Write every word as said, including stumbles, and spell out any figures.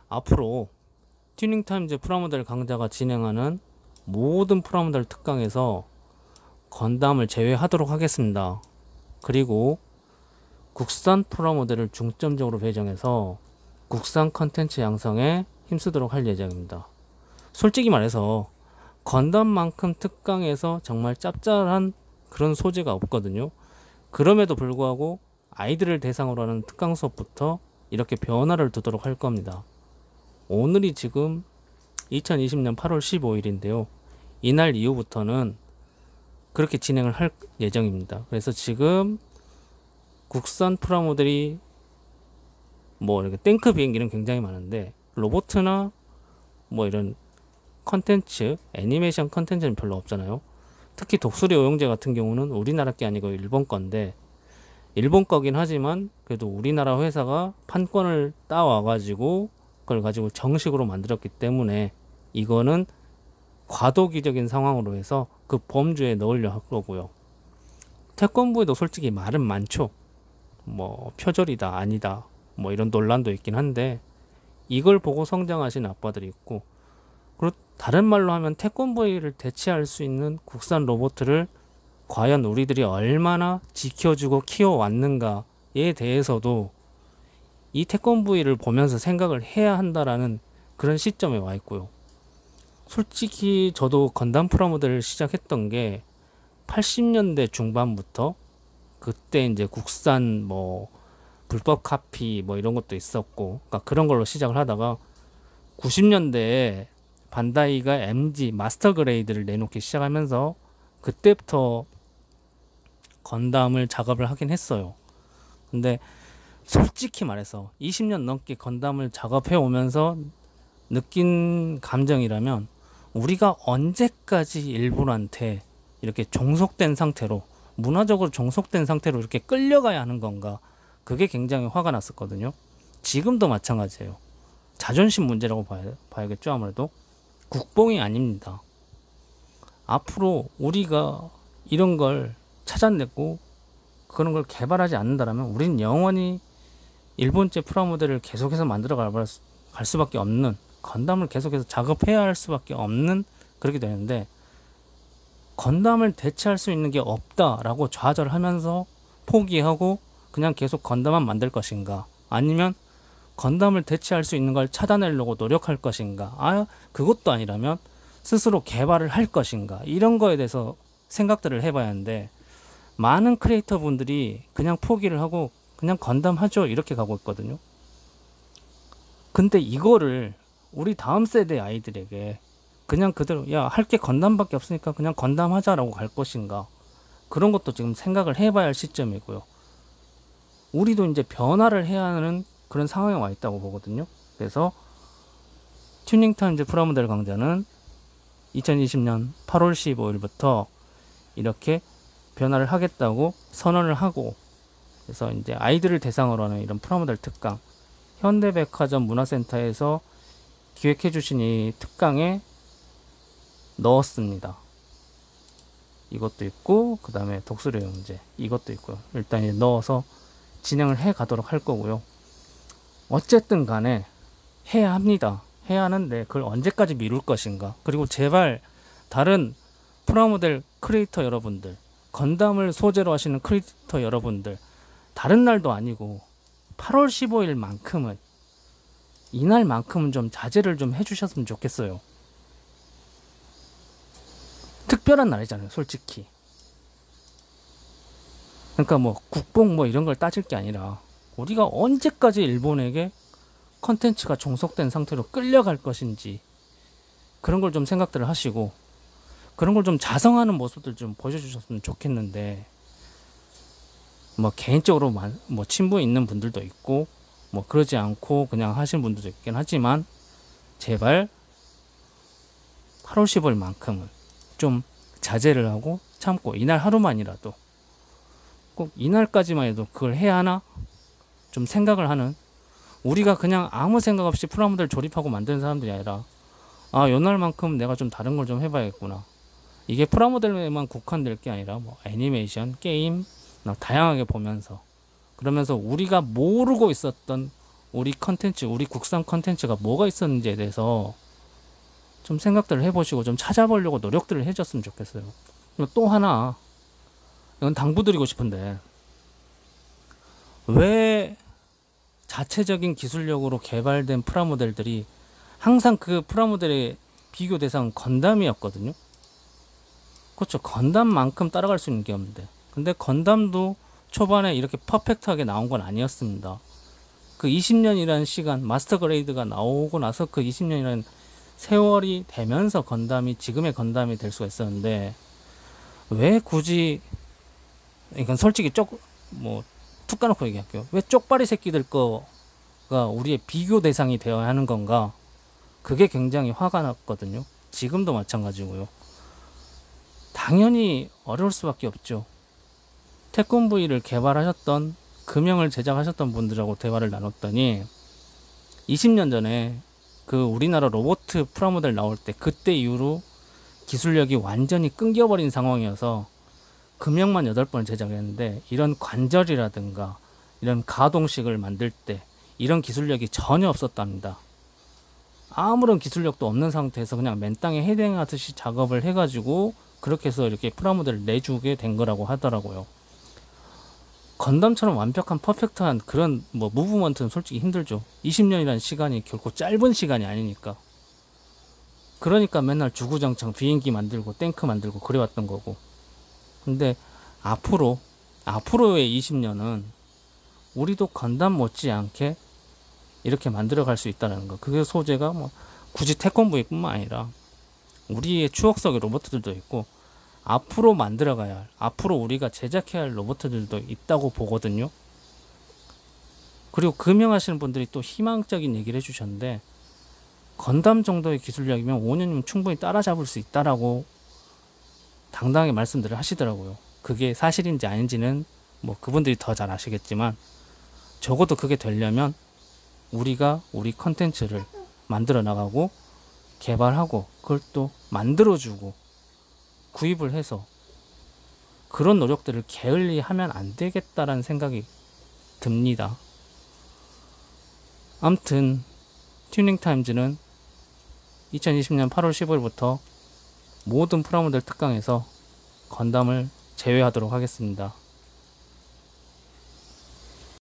앞으로 튜닝타임즈 프라모델 강좌가 진행하는 모든 프라모델 특강에서 건담을 제외하도록 하겠습니다. 그리고 국산 프라모델을 중점적으로 배정해서 국산 컨텐츠 양성에 힘쓰도록 할 예정입니다. 솔직히 말해서 건담만큼 특강에서 정말 짭짤한 그런 소재가 없거든요. 그럼에도 불구하고 아이들을 대상으로 하는 특강 수업부터 이렇게 변화를 두도록 할 겁니다. 오늘이 지금 이천이십 년 팔월 십오일인데요. 이날 이후부터는 그렇게 진행을 할 예정입니다. 그래서 지금 국산 프라모델이 뭐 이렇게 탱크 비행기는 굉장히 많은데 로보트나 뭐 이런 컨텐츠, 애니메이션 컨텐츠는 별로 없잖아요. 특히 독수리 오형제 같은 경우는 우리나라 게 아니고 일본 건데, 일본 거긴 하지만 그래도 우리나라 회사가 판권을 따와 가지고 그걸 가지고 정식으로 만들었기 때문에 이거는 과도기적인 상황으로 해서 그 범주에 넣으려 할 거고요. 태권부에도 솔직히 말은 많죠. 뭐 표절이다 아니다 뭐 이런 논란도 있긴 한데, 이걸 보고 성장하신 아빠들이 있고, 그리고 다른 말로 하면 태권브이를 대체할 수 있는 국산 로봇을 과연 우리들이 얼마나 지켜주고 키워왔는가에 대해서도 이 태권브이를 보면서 생각을 해야 한다라는 그런 시점에 와 있고요. 솔직히 저도 건담 프라모델을 시작했던 게 팔십 년대 중반부터, 그때 이제 국산 뭐 불법 카피 뭐 이런 것도 있었고, 그러니까 그런 걸로 시작을 하다가 구십 년대에 반다이가 엠지 마스터 그레이드를 내놓기 시작하면서 그때부터 건담을 작업을 하긴 했어요. 근데 솔직히 말해서 이십 년 넘게 건담을 작업해 오면서 느낀 감정이라면, 우리가 언제까지 일본한테 이렇게 종속된 상태로, 문화적으로 종속된 상태로 이렇게 끌려가야 하는 건가, 그게 굉장히 화가 났었거든요. 지금도 마찬가지예요. 자존심 문제라고 봐야, 봐야겠죠. 아무래도 국뽕이 아닙니다. 앞으로 우리가 이런 걸 찾아내고 그런 걸 개발하지 않는다면 우리는 영원히 일본제 프라모델을 계속해서 만들어 갈 수밖에 없는, 건담을 계속해서 작업해야 할 수밖에 없는 그렇게 되는데, 건담을 대체할 수 있는 게 없다라고 좌절하면서 포기하고 그냥 계속 건담만 만들 것인가, 아니면 건담을 대체할 수 있는 걸 찾아내려고 노력할 것인가, 아 그것도 아니라면 스스로 개발을 할 것인가, 이런 거에 대해서 생각들을 해봐야 하는데, 많은 크리에이터 분들이 그냥 포기를 하고 그냥 건담 하죠 이렇게 가고 있거든요. 근데 이거를 우리 다음 세대 아이들에게 그냥 그대로 야 할 게 건담밖에 없으니까 그냥 건담 하자라고 갈 것인가, 그런 것도 지금 생각을 해봐야 할 시점이고요. 우리도 이제 변화를 해야 하는 그런 상황에 와 있다고 보거든요. 그래서 튜닝타임즈 프라모델 강좌는 이천이십 년 팔월 십오일부터 이렇게 변화를 하겠다고 선언을 하고, 그래서 이제 아이들을 대상으로 하는 이런 프라모델 특강, 현대백화점 문화센터에서 기획해 주신 이 특강에 넣었습니다. 이것도 있고, 그 다음에 독수리 영재 이것도 있고요. 일단 이제 넣어서 진행을 해 가도록 할 거고요. 어쨌든 간에 해야 합니다. 해야 하는데 그걸 언제까지 미룰 것인가. 그리고 제발 다른 프라모델 크리에이터 여러분들, 건담을 소재로 하시는 크리에이터 여러분들, 다른 날도 아니고 팔월 십오일만큼은, 이날만큼은 좀 자제를 좀 해주셨으면 좋겠어요. 특별한 날이잖아요 솔직히. 그러니까 뭐 국뽕 뭐 이런 걸 따질 게 아니라, 우리가 언제까지 일본에게 컨텐츠가 종속된 상태로 끌려갈 것인지, 그런 걸 좀 생각들을 하시고, 그런 걸 좀 자성하는 모습들 좀 보여주셨으면 좋겠는데, 뭐 개인적으로 뭐 친분 있는 분들도 있고 뭐 그러지 않고 그냥 하시는 분들도 있긴 하지만, 제발 팔월 십오일만큼은 좀 자제를 하고 참고, 이날 하루만이라도 꼭 이날까지만 해도 그걸 해야 하나 좀 생각을 하는, 우리가 그냥 아무 생각 없이 프라모델 조립하고 만드는 사람들이 아니라, 아 요날만큼 내가 좀 다른 걸 좀 해봐야겠구나. 이게 프라모델에만 국한될 게 아니라 뭐 애니메이션, 게임 다양하게 보면서, 그러면서 우리가 모르고 있었던 우리 컨텐츠, 우리 국산 컨텐츠가 뭐가 있었는지에 대해서 좀 생각들을 해보시고 좀 찾아보려고 노력들을 해줬으면 좋겠어요. 그리고 또 하나, 이건 당부드리고 싶은데, 왜 자체적인 기술력으로 개발된 프라모델들이 항상 그 프라모델의 비교 대상은 건담이었거든요. 그렇죠. 건담만큼 따라갈 수 있는 게 없는데, 근데 건담도 초반에 이렇게 퍼펙트하게 나온 건 아니었습니다. 그 이십 년이라는 시간, 마스터 그레이드가 나오고 나서 그 이십 년이라는 세월이 되면서 건담이 지금의 건담이 될 수가 있었는데, 왜 굳이, 이건 솔직히 쪽, 뭐, 툭 까놓고 얘기할게요. 왜 쪽발이 새끼들 거가 우리의 비교 대상이 되어야 하는 건가? 그게 굉장히 화가 났거든요. 지금도 마찬가지고요. 당연히 어려울 수밖에 없죠. 태권브이를 개발하셨던, 금형을 제작하셨던 분들하고 대화를 나눴더니 이십 년 전에 그 우리나라 로봇 프라모델 나올 때 그때 이후로 기술력이 완전히 끊겨버린 상황이어서 금형만 여덟 번을 제작했는데 이런 관절이라든가 이런 가동식을 만들 때 이런 기술력이 전혀 없었답니다. 아무런 기술력도 없는 상태에서 그냥 맨땅에 헤딩하듯이 작업을 해가지고 그렇게 해서 이렇게 프라모델을 내주게 된 거라고 하더라고요. 건담처럼 완벽한 퍼펙트한 그런 뭐 무브먼트는 솔직히 힘들죠. 이십 년이라는 시간이 결코 짧은 시간이 아니니까. 그러니까 맨날 주구장창 비행기 만들고 탱크 만들고 그래왔던 거고. 근데 앞으로 앞으로의 이십 년은 우리도 건담 못지않게 이렇게 만들어 갈 수 있다는 거. 그게 소재가 뭐 굳이 태권브이뿐만 아니라 우리의 추억 속의 로봇들도 있고 앞으로 만들어 가야 할, 앞으로 우리가 제작해야 할 로봇들도 있다고 보거든요. 그리고 금형하시는 분들이 또 희망적인 얘기를 해주셨는데, 건담 정도의 기술력이면 오 년이면 충분히 따라잡을 수 있다라고 당당하게 말씀들을 하시더라고요. 그게 사실인지 아닌지는 뭐 그분들이 더 잘 아시겠지만, 적어도 그게 되려면 우리가 우리 컨텐츠를 만들어 나가고 개발하고 그걸 또 만들어주고 구입을 해서 그런 노력들을 게을리하면 안 되겠다라는 생각이 듭니다. 아무튼 튜닝타임즈는 이천이십 년 팔월 십오일부터 모든 프라모델 특강에서 건담을 제외하도록 하겠습니다.